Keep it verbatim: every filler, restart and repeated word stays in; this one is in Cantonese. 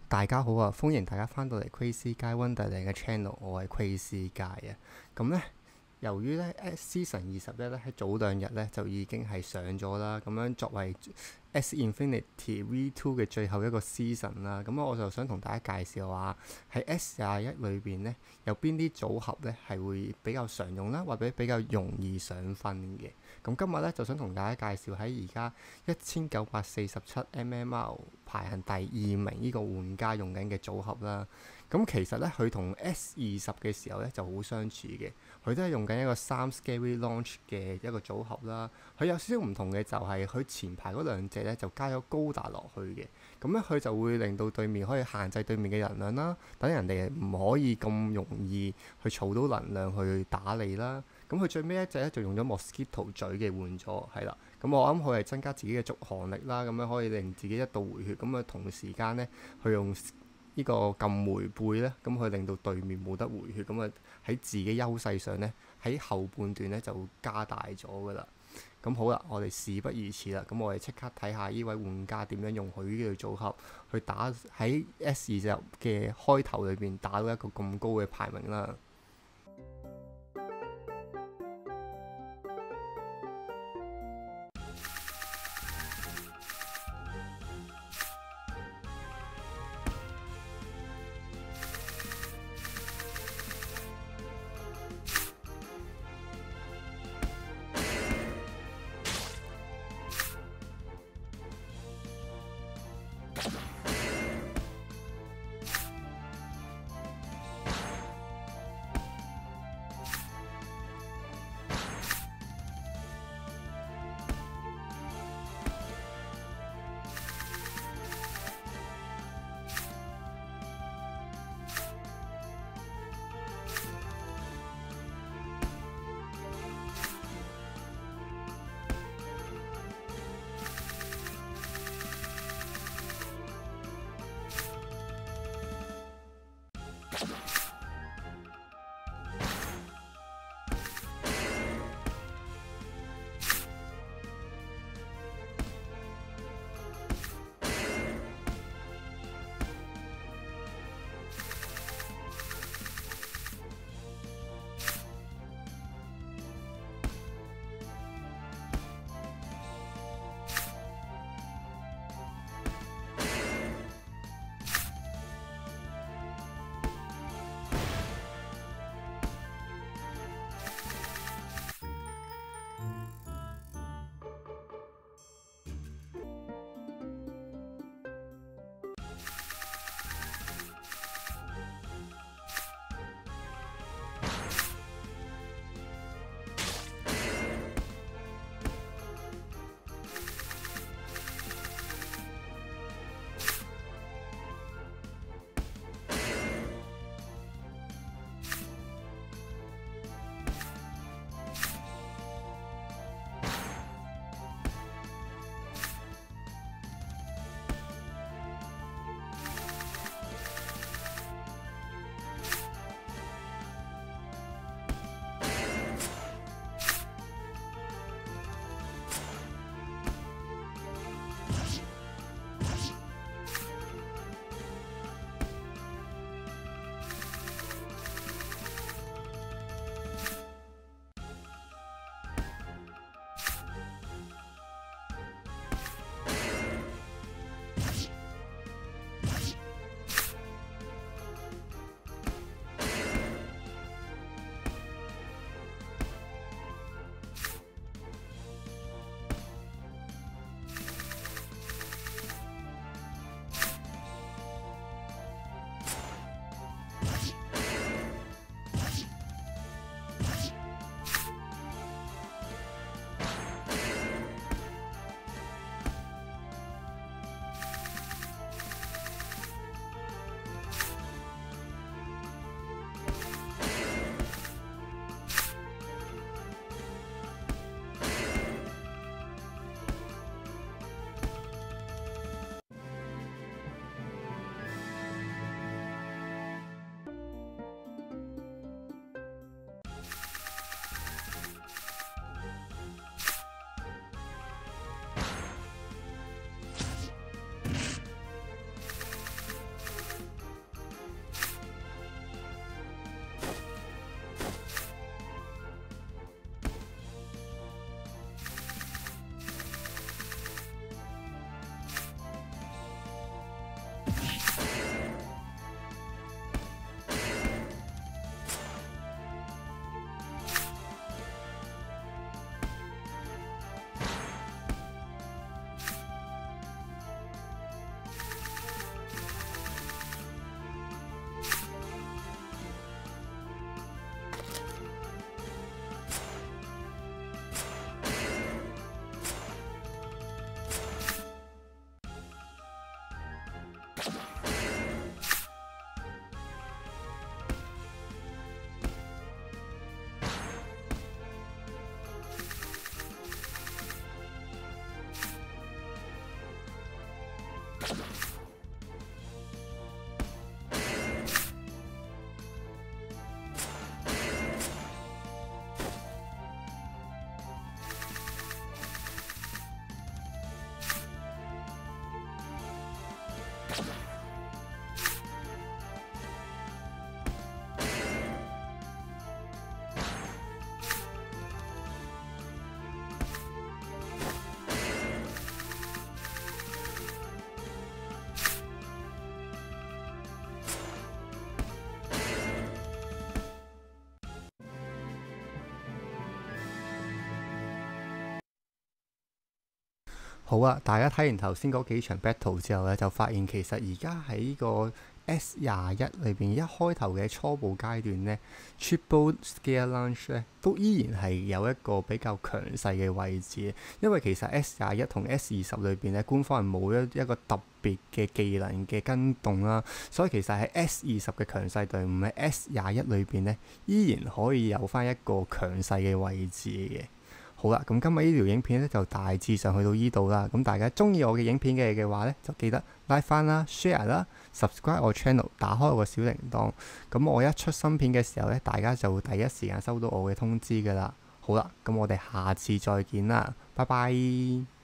大家好啊！歡迎大家翻到嚟 Crazy 街 Wonderland 嘅 channel，我係 Crazy 街啊。咁咧，由於咧 Season 二十一咧喺早兩日咧就已經係上咗啦，咁樣作為 X Infinity V Two 嘅最後一個 season 啦，咁我就想同大家介紹下喺 S 廿一裏邊咧有邊啲組合咧係會比較常用啦，或者比較容易上分嘅。咁今日咧就想同大家介紹喺而家一千九百四十七 M M R 排行第二名呢個玩家用緊嘅組合啦。咁其實咧佢同 S 二十嘅時候咧就好相似嘅，佢都係用緊一個三 Scary Launch 嘅一個組合啦。佢有少少唔同嘅就係佢前排嗰兩隻咧就加咗高達落去嘅，咁咧佢就會令到對面可以限制對面嘅能量啦，等人哋唔可以咁容易去儲到能量去打你啦。咁佢最尾一隻咧就用咗 Mosquito 嘴嘅換咗，係啦。咁我諗佢係增加自己嘅續航力啦，咁樣可以令自己一度回血。咁啊同時間咧，佢用呢個撳回背咧，咁佢令到對面冇得回血。咁啊喺自己優勢上咧，喺後半段咧就加大咗噶啦。咁好啦，我哋事不宜遲啦，咁我哋即刻睇下呢位玩家點樣用佢呢個組合去打喺 S 二十嘅開頭裏邊打到一個咁高嘅排名啦。 好啊！大家睇完頭先嗰幾場 battle 之後咧，就發現其實而家喺呢個 S 廿一裏邊一開頭嘅初步階段咧 ，Triple Scale Launch 咧都依然係有一個比較強勢嘅位置。因為其實 S 廿一同 S 二十裏邊咧，官方係冇一一個特別嘅技能嘅跟動啦，所以其實喺 S 二十嘅強勢隊伍喺 S 廿一裏邊咧，依然可以有翻一個強勢嘅位置嘅。好啦，咁今日呢條影片咧就大致上去到呢度啦。咁大家中意我嘅影片嘅嘅話咧，就記得 like 翻啦、share 啦、subscribe 我 channel、打開我個小鈴鐺。咁我一出新片嘅時候咧，大家就會第一時間收到我嘅通知噶啦。好啦，咁我哋下次再見啦，拜拜。